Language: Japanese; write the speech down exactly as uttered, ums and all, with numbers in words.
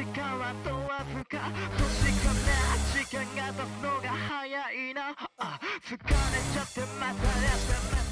時間は問わずか確かな時間が経つのが早いなあ疲れちゃってまたやって